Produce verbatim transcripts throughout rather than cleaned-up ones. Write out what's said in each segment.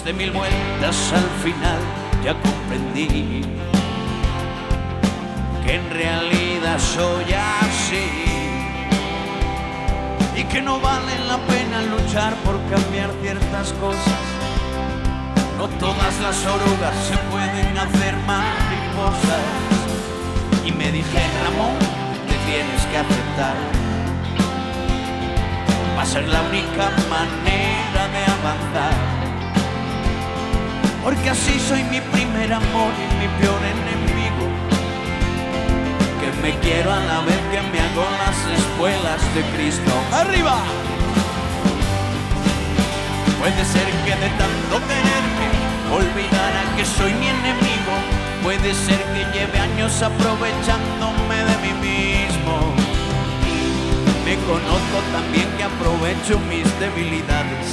Después de mil vueltas al final ya comprendí que en realidad soy así y que no vale la pena luchar por cambiar ciertas cosas. No todas las orugas se pueden hacer mariposas. Y me dije, Ramón, te tienes que aceptar. Va a ser la única manera de avanzar, porque así soy mi primer amor y mi peor enemigo, que me quiero a la vez que me hago las espuelas de Cristo. ¡Arriba! Puede ser que de tanto quererme olvidara que soy mi enemigo. Puede ser que lleve años aprovechándome de mí mismo. Me conozco también que aprovecho mis debilidades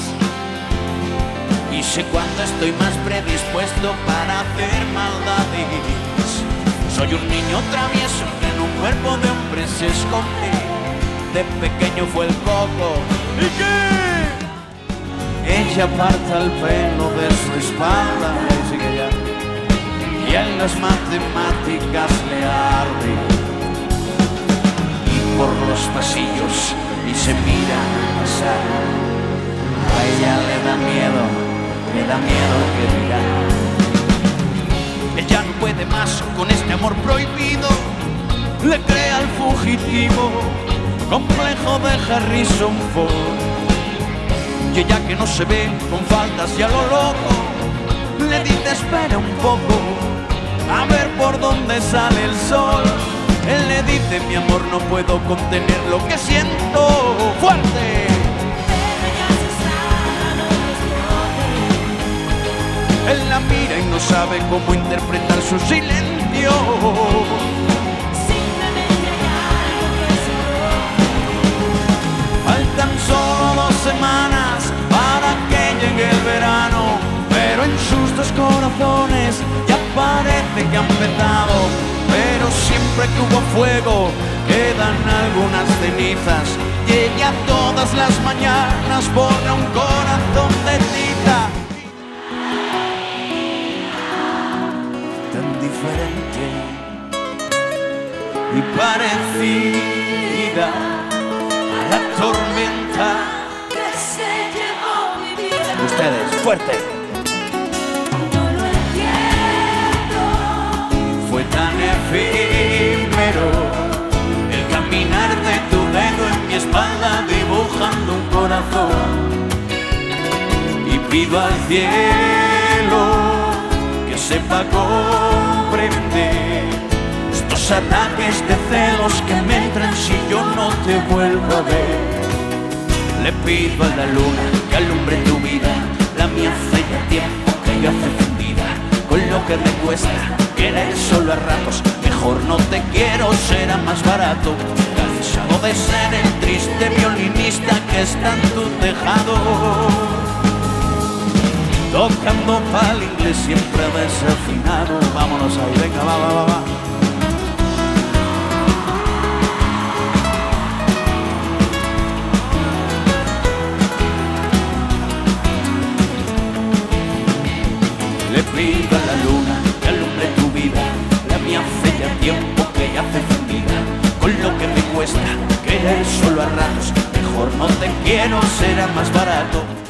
y sé cuándo estoy más predispuesto para hacer maldades. Soy un niño travieso que en un cuerpo de hombre se esconde. De pequeño fue el coco. ¿Y qué? Ella aparta el pelo de su espalda y en las matemáticas le arde. Y por los pasillos y se mira a pasar. A ella le da miedo, le da miedo que dirá. Ella no puede más con este amor prohibido. Le crea al fugitivo complejo de Harrison Ford. Y ella que no se ve con faldas y a lo loco le dice espera un poco a ver por dónde sale el sol. Él le dice mi amor no puedo contener lo que siento fuerte. Él la mira y no sabe cómo interpretar su silencio. Faltan solo dos semanas para que llegue el verano, pero en sus dos corazones ya parece que ha empezado. Pero siempre que hubo fuego quedan algunas cenizas, y ella todas las mañanas pone un corazón de tiza. Tan diferente y parecida a la tormenta que se llevó mi vida. Ustedes, fuerte. No lo entiendo. Fue tan efímero el caminar de tu dedo en mi espalda dibujando un corazón. Y pido al cielo que sepa comprender estos ataques de celos que me entran si yo no te vuelvo a ver. Le pido a la luna que alumbre tu vida, la mía hace ya tiempo que ya hace fundida. Con lo que me cuesta querer solo a ratos, mejor no te quiero, será más barato. Cansado de ser el triste violinista que está en tu tejado, tocando pa'l inglés siempre desafinado. Vámonos ahí, venga, va, va, va, va. Le pido a la luna que alumbre tu vida, la mía hace ya tiempo que ya hace fundida. Con lo que me cuesta querer solo a ratos, mejor no te quiero, será más barato.